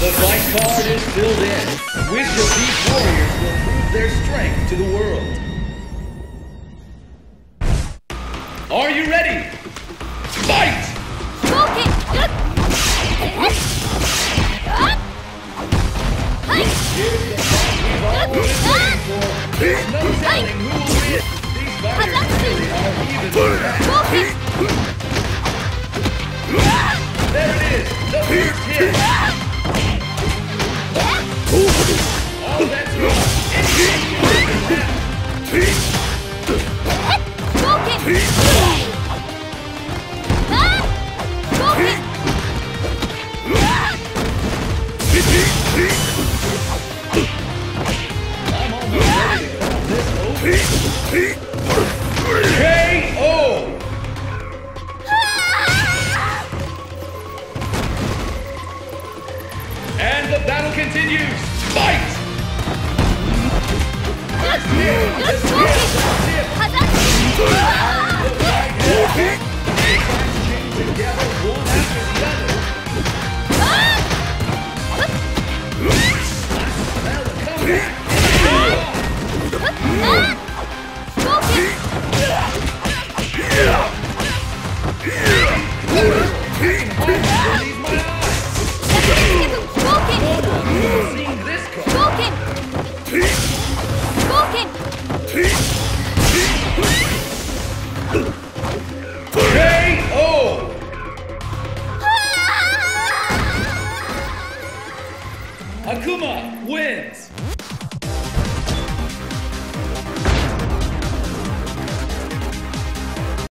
The fight card is filled in. Which of these warriors will prove their strength to the world? Are you ready? Fight! Here's the fight we've all been waiting for. There's no telling who will win. These fighters really are even matched. There it is, the first hit. All that's wrong. Anything can happen. I'm almost ready to call this over. KO! And the battle continues. Fight! Let's go! Together, one after the other. Come back.